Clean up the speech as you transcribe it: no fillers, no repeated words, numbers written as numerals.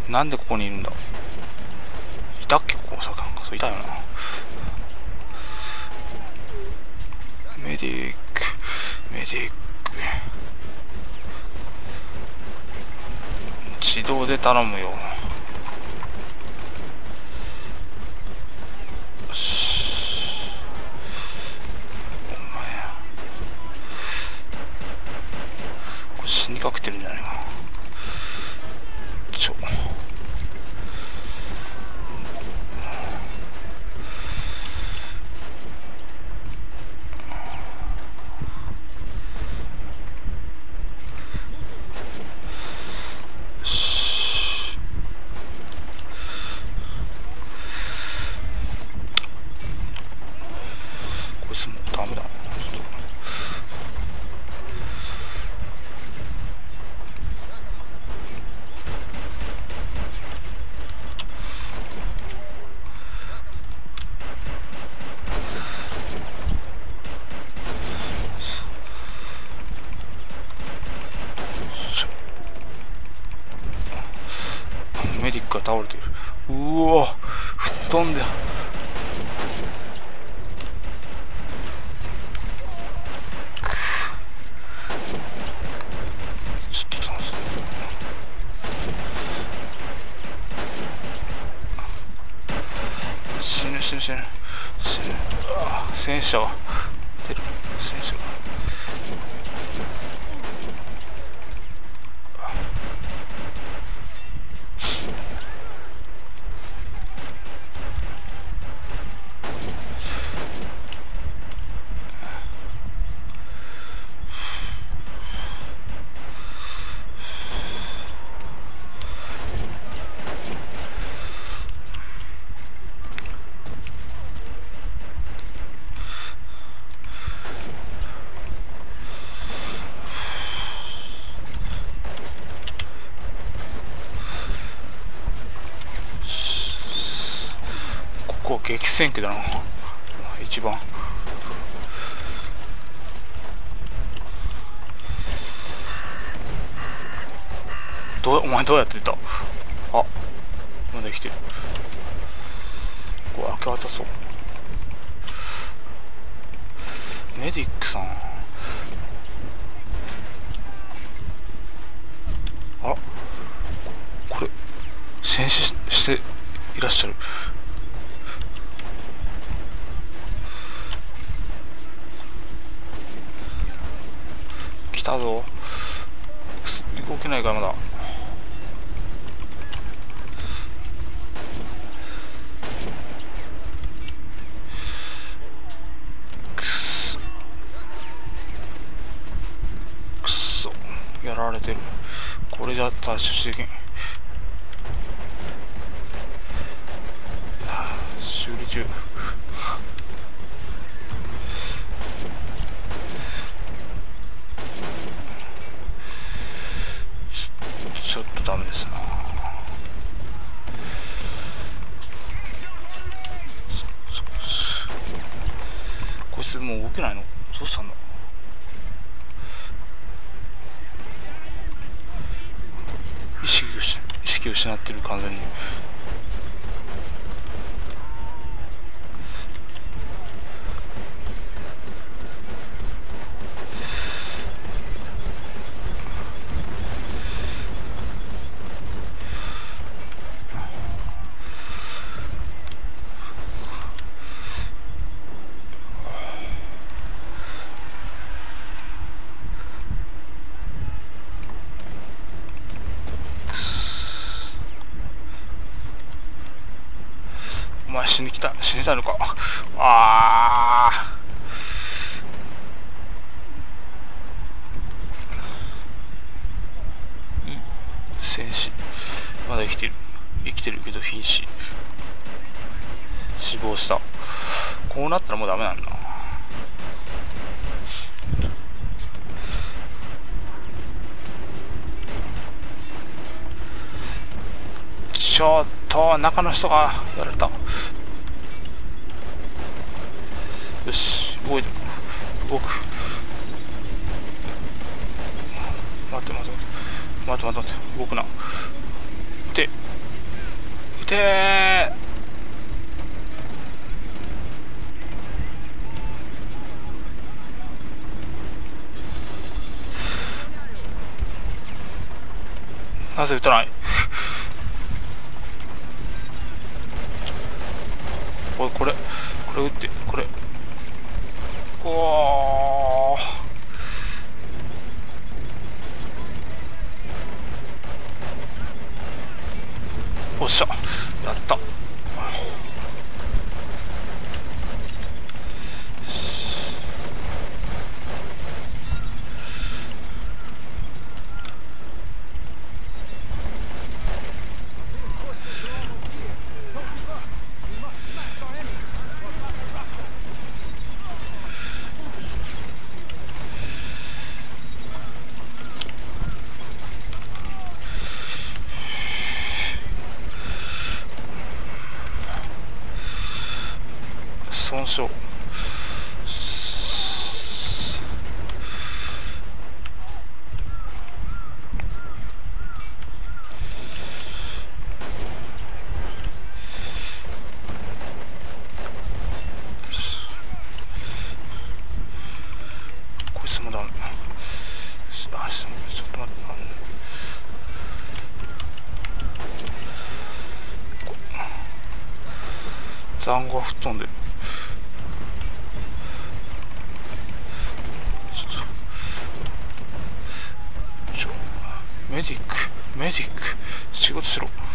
なんでここにいるんだ。いたっけ、ここさ、そういたよな。メディック、メディック。自動で頼むよ。よし。お前これ死にかけてるんじゃないかな。こいつもうダメだ。メディックが倒れている。うお、吹っ飛んで。ちょっと楽しい。死ぬ死ぬ死ぬ死ぬ。戦車が出る。戦車が激戦区だな、一番。お前どうやって出た。あ、まだ生きてる。これ明け渡そう。メディックさん、あ、これ戦死していらっしゃる。来たぞ。動けないからまだ。くっそやられてる。これじゃ脱出できん。修理中。ちょっとダメですな。こいつもう動けないの。どうしたんだ。意識を失ってる、完全に。お前死にたのか。ああ。戦士まだ生きてるけど瀕死。死亡した。こうなったらもうダメなんだ。ちょっと中の人がやられた。よし、動く。待って動くな。でてー。なぜ撃たない。おい、これ撃って、これ。おお、おっしゃ、やった。損傷。こいつもダメ。ちょっと待って。残骸吹っ飛んでる。メディック仕事しろ。